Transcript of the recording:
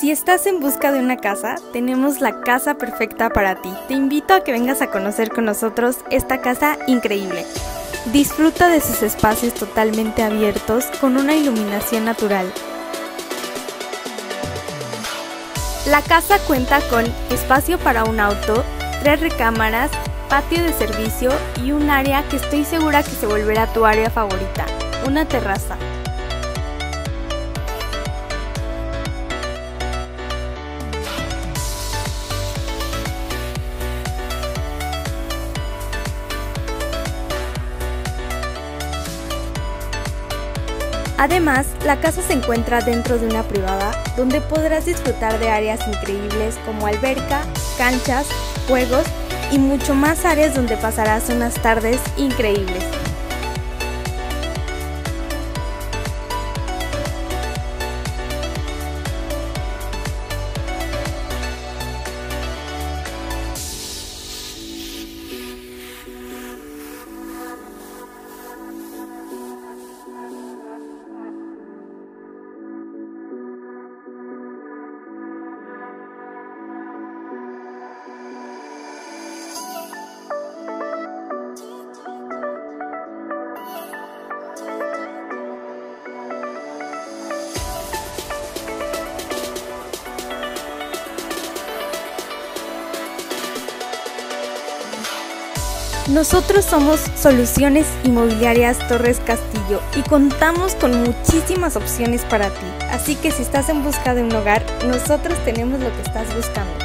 Si estás en busca de una casa, tenemos la casa perfecta para ti. Te invito a que vengas a conocer con nosotros esta casa increíble. Disfruta de sus espacios totalmente abiertos con una iluminación natural. La casa cuenta con espacio para un auto, 3 recámaras, patio de servicio y un área que estoy segura que se volverá tu área favorita, una terraza. Además, la casa se encuentra dentro de una privada donde podrás disfrutar de áreas increíbles como alberca, canchas, juegos y mucho más áreas donde pasarás unas tardes increíbles. Nosotros somos Soluciones Inmobiliarias Torres Castillo y contamos con muchísimas opciones para ti. Así que si estás en busca de un hogar, nosotros tenemos lo que estás buscando.